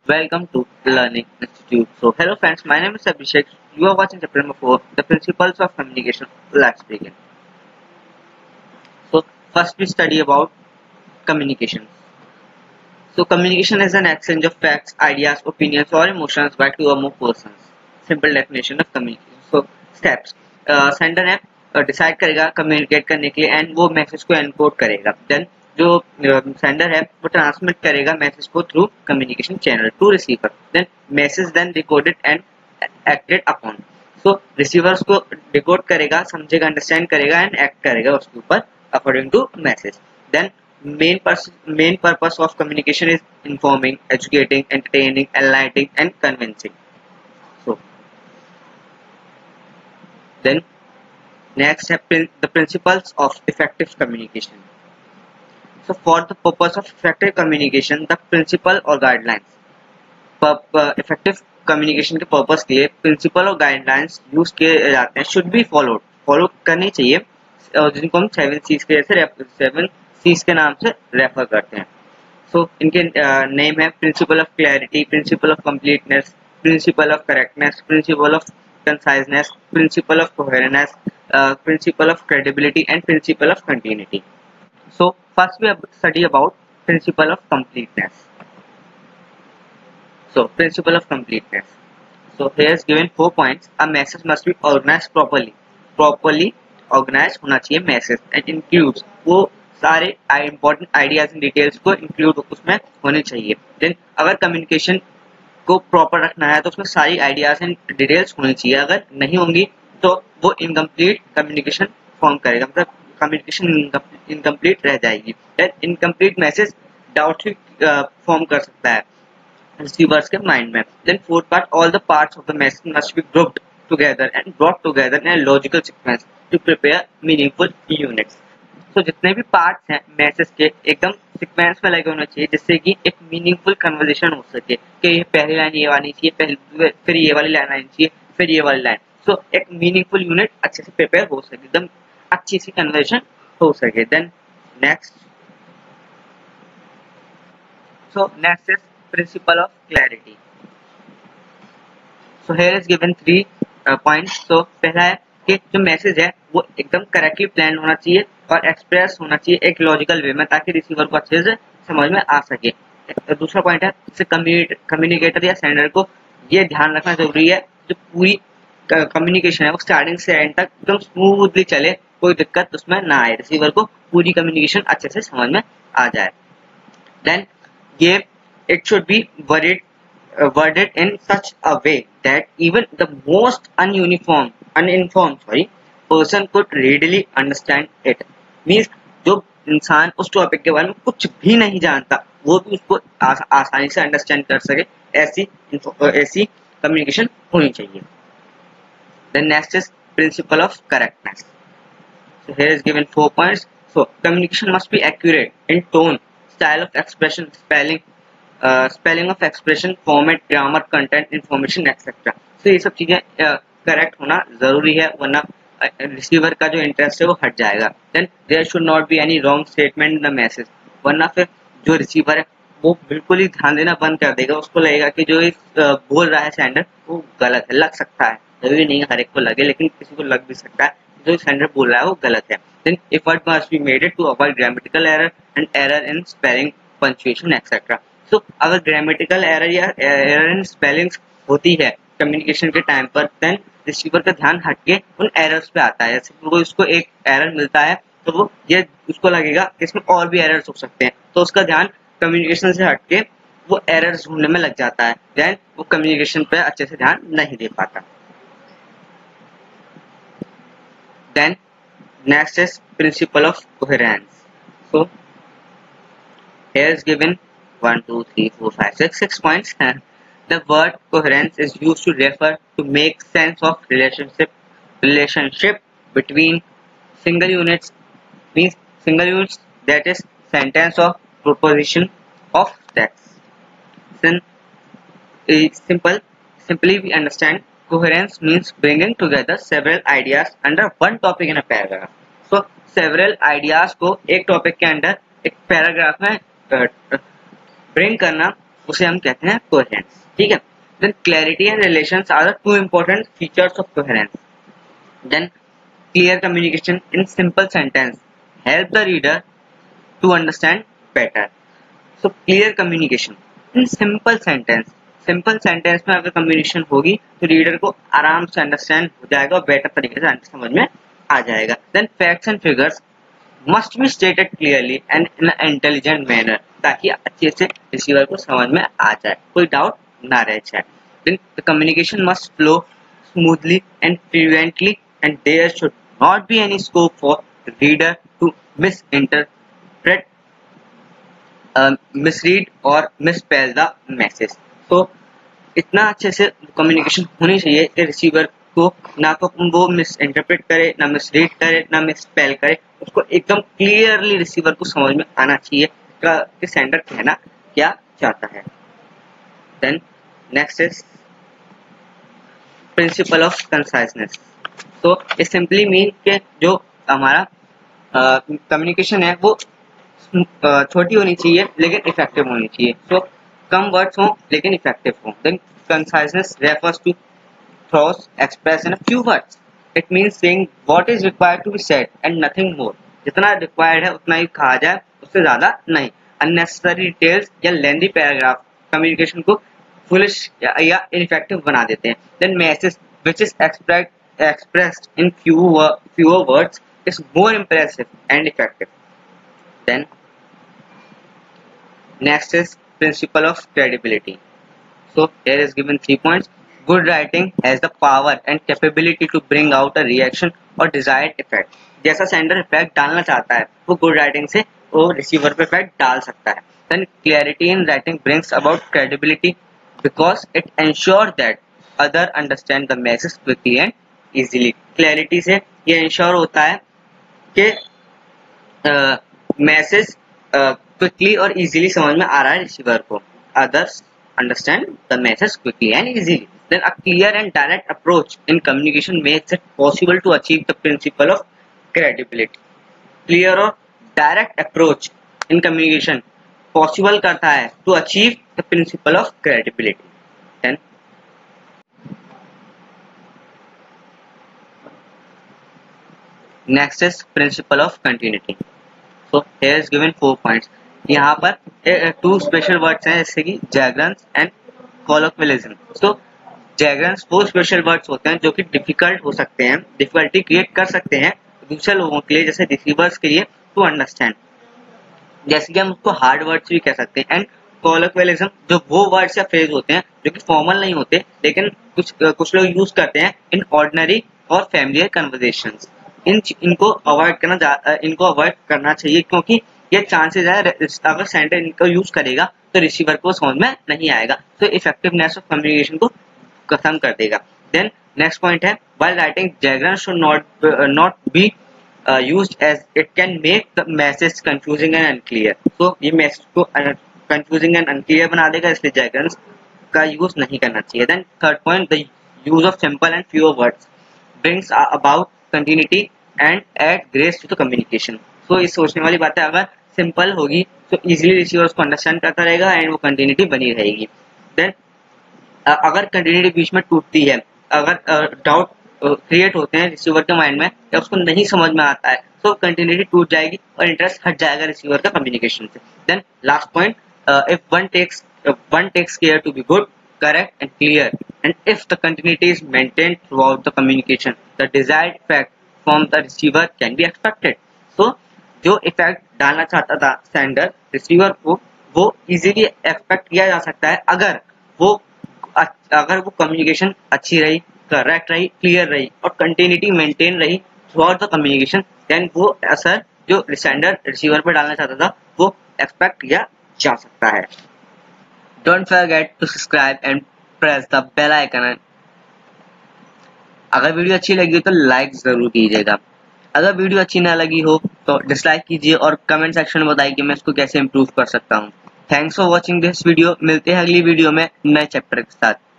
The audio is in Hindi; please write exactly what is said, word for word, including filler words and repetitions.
Welcome to Learning Institute. So, hello friends, my name is Abhishek. You are watching chapter number four, The Principles of Communication. Let's begin. So, first we study about communication. So, communication is an exchange of facts, ideas, opinions, or emotions by two or more persons. Simple definition of communication. So, steps. Uh, sender है डिसाइड करेगा कम्युनिकेट करने के लिए एंड वो मैसेज को एनकोड करेगा. देन जो सेंडर है वो ट्रांसमिट करेगा मैसेज को through communication channel to receiver. Then message then recorded and acted upon. So receiver को डिकोड करेगा, समझेगा, अंडरस्टैंड करेगा एंड एक्ट करेगा उसके ऊपर according to message. Then main pers- main purpose of communication is informing, educating, entertaining, enlightening and convincing. So then next step, the principles of effective communication. So for the purpose of effective communication, the principle or guidelines, effective communication के पर्पस के लिए प्रिंसिपल और गाइडलाइंस यूज किए जाते हैं, शुड बी फॉलोड, फॉलो करनी चाहिए, जिनको हम सेवन सीज के जैसे सेवन सीज के नाम से रेफर करते हैं. सो so, इनके नेम uh, है principle of clarity, principle of completeness, principle of correctness, principle of conciseness, principle of coherence, principle of credibility and principle of continuity. So first we study about principle of completeness. So, principle of completeness. So, here is given four points. A message must be organized properly. Properly organized होना चाहिए message and includes वो सारे important ideas and details को include उसमें होने चाहिए. Then अगर communication को proper रखना है तो उसमें सारी ideas and details होनी चाहिए. अगर नहीं होंगी तो वो incomplete communication form करेगा, मतलब communication incomplete रह जाएगी. Then incomplete message doubtful uh, form कर सकता है receivers के mind में. Then fourth part, all the parts of the message must be grouped together and brought together in a logical sequence to prepare meaningful units. So जितने भी parts हैं मैसेज के एकदम सीक्वेंस में लगे होने चाहिए जिससे कि एक मीनिंगफुल कन्वर्सेशन हो सके कि ये पहली लाइन ये आनी चाहिए, पहले फिर ये वाली लाइन आनी चाहिए, फिर ये वाली लाइन. सो so, एक मीनिंगफुल यूनिट अच्छे से प्रिपेयर हो सके, एकदम अच्छी सी कन्वर्सेशन हो सके. Then next so next is principle of clarity. So here is given three uh, points. So पहला है कि जो मैसेज है वो एकदम करेक्टली प्लान होना चाहिए और एक्सप्रेस होना चाहिए एक लॉजिकल वे में ताकि रिसीवर को अच्छे से समझ में आ सके. दूसरा पॉइंट है कम्युनिकेटर या सेंडर को ये ध्यान रखना जरूरी है जो पूरी कम्युनिकेशन है वो स्टार्टिंग से एंड तक एकदम स्मूथली चले, कोई दिक्कत उसमें ना आए, रिसीवर को पूरी कम्युनिकेशन अच्छे से समझ में आ जाए. देन ये it should be worded, uh, worded in such a way that even the most ununiform, uninformed sorry, person could readily understand it. Means जो इंसान उस टॉपिक के बारे में कुछ भी नहीं जानता वो भी उसको आस, आसानी से अंडरस्टैंड कर सके, ऐसी ऐसी कम्युनिकेशन होनी चाहिए. The next is principle of correctness. So here is given four points. So communication must be accurate in tone, style of expression, spelling, spelling of expression, format, grammar, content, information etcetera. तो ये सब चीजें करेक्ट uh, होना जरूरी है वरना रिसीवर uh, का जो इंटरेस्ट है वो हट जाएगा. Then there should not be any wrong statement in the message, वरना फिर जो रिसीवर है वो बिल्कुल ही ध्यान देना बंद कर देगा, उसको लगेगा कि जो इस uh, बोल रहा है सेंडर वो गलत है. लग सकता है, जरूरी नहीं हर एक को लगे, लेकिन किसी को लग भी सकता है जो सेंडर बोल रहा है वो गलत है. Then if word must be made to avoid grammatical error and error in spelling, punctuation etcetera. तो so, अगर ग्रामेटिकल एरर या एरर इन स्पेलिंग्स होती है कम्युनिकेशन के टाइम पर, देन रिसीवर का ध्यान हटके उन एरर्स पे आता है. जैसे वो इसको एक एरर मिलता है तो वो ये उसको लगेगा कि इसमें और भी एरर्स हो सकते हैं, तो उसका ध्यान कम्युनिकेशन से हटके वो एरर्स ढूंढने में लग जाता है, देन वो कम्युनिकेशन पे अच्छे से ध्यान नहीं दे पाता. Then next is principle of coherence. So here is given one, two, three, four, five, six, six points. The word coherence is used to refer to make sense of relationship relationship between single units, means single units, that is sentence or proposition of text. Then simple simply we understand coherence means bringing together several ideas under one topic in a paragraph. So several ideas को एक टॉपिक के अंदर एक पैराग्राफ में uh, ब्रिंग करना उसे हम कहते हैं कोहेरेंस, ठीक है। Then clarity and relations are the two important features of coherence. Then clear communication in simple sentence help the reader to understand better. So clear communication in simple sentence, simple sentence में अगर कम्युनिकेशन होगी तो रीडर को आराम से अंडरस्टैंड हो जाएगा और बेटर तरीके से समझ में आ जाएगा। Then facts and figures must be stated clearly and in an intelligent manner, ताकि अच्छे से रिसीवर को समझ में आ जाए, कोई डाउट ना रह जाए। Then the communication must flow smoothly and fluently and there should not be any scope for reader to misinterpret, misread और मिसस्पेल द मैसेज। तो इतना अच्छे से कम्युनिकेशन होनी चाहिए कि रिसीवर को ना तो वो मिस इंटरप्रेट करे, ना मिसरीड करे, ना मिसस्पेल करे, उसको एकदम क्लियरली रिसीवर को समझ में आना चाहिए कि सेंडर कहना क्या चाहता है। Then next is principle of conciseness. तो इट सिंपली मीन के जो हमारा कम्युनिकेशन uh, है वो uh, छोटी होनी चाहिए लेकिन इफेक्टिव होनी चाहिए। सो so, कम वर्ड्स हो लेकिन इफेक्टिव हो। Then conciseness refers to thoughts expressed in a few words. It means saying what is required to be said and nothing more. जितना required है उतना ही कहा जाए, उससे ज्यादा नहीं। Unnecessary details या lengthy paragraph communication को foolish या, या ineffective बना देते हैं। Then message which is expressed expressed in few fewer words is more impressive and effective. Then next is principle of credibility. So here is given three points. Good writing has the power and capability to bring out a reaction or desired effect. जैसा सेंडर इफेक्ट डालना चाहता है वो गुड राइटिंग से वो रिसीवर पे इफेक्ट डाल सकता है। Then clarity in writing brings about credibility because it ensures that other understand the message quickly and easily. Clarity से ये ensure होता है कि मैसेज क्विकली और इजीली समझ में आ रहा है रिसीवर को। Others understand the message quickly and easily. Then a clear and direct approach in communication makes it possible to achieve the principle of credibility. Clear और direct approach in communication possible करता है to achieve the principle of credibility. Then next is principle of continuity. So here is given four points. यहाँ पर टू स्पेशल वर्ड्स हैं जैसे कि जैग्रन्स एंड कॉलोक्वियलिज्म। तो जैग्रन्स वो स्पेशल वर्ड्स होते हैं जो कि डिफिकल्ट हो सकते हैं, डिफिकल्टी क्रिएट कर सकते हैं दूसरे लोगों के लिए, जैसे रिसीवर्स के लिए टू अंडरस्टैंड, जैसे कि हम उसको हार्ड वर्ड्स भी कह सकते हैं। एंड कॉलोक्वियलिज्म जो वो वर्ड्स या फ्रेज होते हैं जो कि फॉर्मल नहीं होते लेकिन कुछ कुछ लोग यूज करते हैं इन ऑर्डिनरी और फैमिलियर कन्वर्सेशंस। इन इनको अवॉइड करना इनको अवॉइड करना चाहिए क्योंकि ये चांसेस है अगर सेंडर इनको यूज करेगा तो रिसीवर को समझ में नहीं आएगा, तो इफेक्टिवनेस ऑफ कम्युनिकेशन को खत्म कर देगा। देन नेक्स्ट पॉइंट है while writing jargon should not not be used as it can make the message confusing and unclear. तो ये मैसेज को कंफ्यूजिंग एंड अनक्लियर बना देगा, इसलिए जैग्राम्स का यूज नहीं करना चाहिए। Then third point the use of simple and fewer words brings about continuity and add grace to the communication. तो ये सोचने वाली बात है, अगर सिंपल होगी तो इजीली रिसीवर उसको अंडरस्टैंड करता रहेगा एंड वो कंटिन्यूटी बनी रहेगी। देन अगर कंटिन्यूटी बीच में टूटती है, अगर डाउट क्रिएट होते हैं रिसीवर के माइंड में या उसको नहीं समझ में आता है तो कंटिन्यूटी टूट जाएगी और इंटरेस्ट हट जाएगा रिसीवर का कम्युनिकेशन से। Then last point, if one takes one takes care to be good, correct and clear and if the continuity is maintained throughout the communication the desired effect from the receiver can be expected. तो जो इफेक्ट डालना चाहता था सेंडर रिसीवर को वो इजीली एक्सपेक्ट किया जा सकता है अगर वो अगर वो कम्युनिकेशन अच्छी रही, करेक्ट रही, क्लियर रही और कंटिन्यूटी मेंटेन रही throughout the communication, then वो असर जो सेंडर रिसीवर पर डालना चाहता था वो एक्सपेक्ट किया जा सकता है। Don't forget to subscribe and press the bell icon. अगर वीडियो अच्छी लगी हो तो लाइक जरूर कीजिएगा, अगर वीडियो अच्छी ना लगी हो तो डिसलाइक कीजिए और कमेंट सेक्शन में बताइए कि मैं इसको कैसे इम्प्रूव कर सकता हूँ। Thanks for watching this video. मिलते हैं अगली वीडियो में नए चैप्टर के साथ।